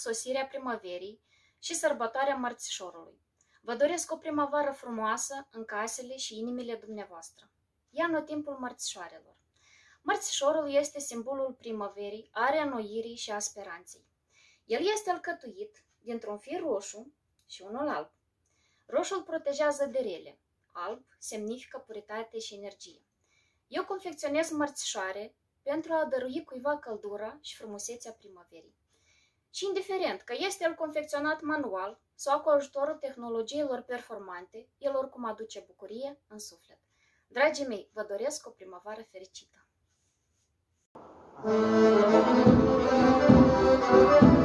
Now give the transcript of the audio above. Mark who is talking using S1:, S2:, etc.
S1: sosirea primăverii și sărbătoarea Mărțișorului. Vă doresc o primăvară frumoasă în casele și inimile dumneavoastră. E anotimpul mărțișoarelor. Mărțișorul este simbolul primăverii, a reînnoirii și a speranței. El este alcătuit dintr-un fir roșu și unul alb. Roșul protejează de rele, alb semnifică puritate și energie. Eu confecționez mărțișoare pentru a dărui cuiva căldura și frumusețea primăverii. Și indiferent că este el confecționat manual sau cu ajutorul tehnologiilor performante, el oricum aduce bucurie în suflet. Dragii mei, vă doresc o primăvară fericită!